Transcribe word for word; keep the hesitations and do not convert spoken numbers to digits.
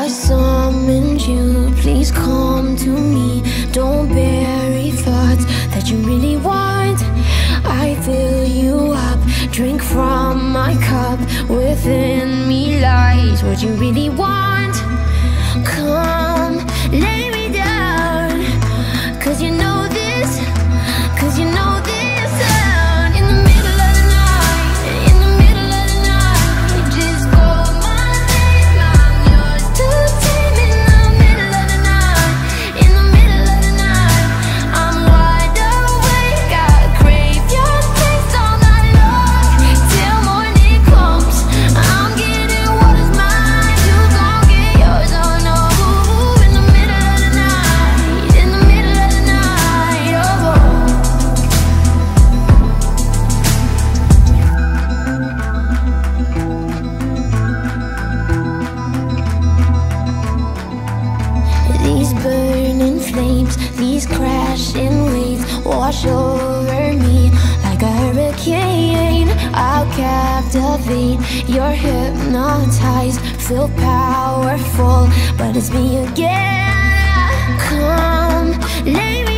I summoned you, please come to me. Don't bury thoughts that you really want. I fill you up, drink from my cup. Within me lies what you really want. Come, lay me down, cause you know this, cause you know this sound. In the middle of the night, in the middle of the night, just call my name, I'm yours to tame. In the middle of the night, in the middle of the night, I'm wide awake, I crave your taste all night long. Till morning comes, I'm getting what is mine, you gon' get yours, oh no. In the middle of the night, in the middle of the night, oh, oh. These burning flames, these crashing waves wash over me like a hurricane. I'll captivate, you're hypnotized, feel powerful, but it's me again. Come, lay me